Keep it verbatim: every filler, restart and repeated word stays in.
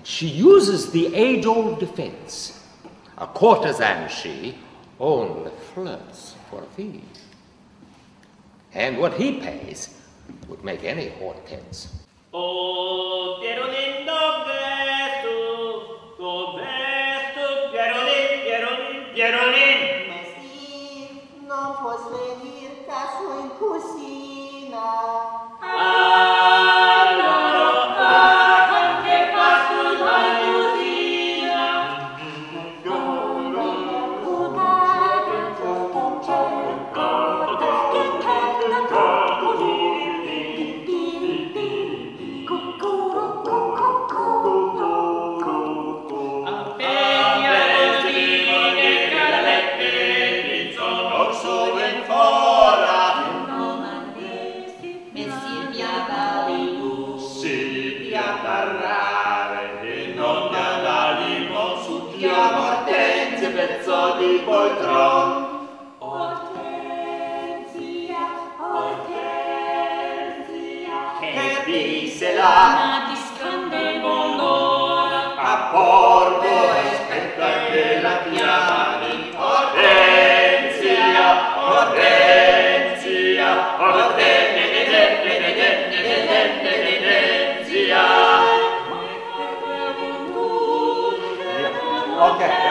She uses the age-old defense. A courtesan she only flirts for a fee. And what he pays would make any Hortense. Oh, Pierolin, dov'è tu? Dov'è tu? Pierolin, Pierolin, Pierolin! Messi, non posso venir caso in cucina. Allora, che passo la cucina? Di poltron. Ortensia, Ortensia, che disse la Discande l'onora a bordo aspetta che la chiami. Ortensia, Ortensia, Ortensia. Ok.